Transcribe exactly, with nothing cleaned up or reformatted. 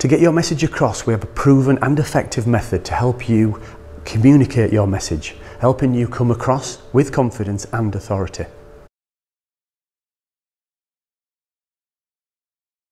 To get your message across, we have a proven and effective method to help you communicate your message, helping you come across with confidence and authority.